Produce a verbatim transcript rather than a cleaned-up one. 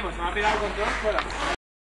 tenemos, se me ha pegado el control fuera.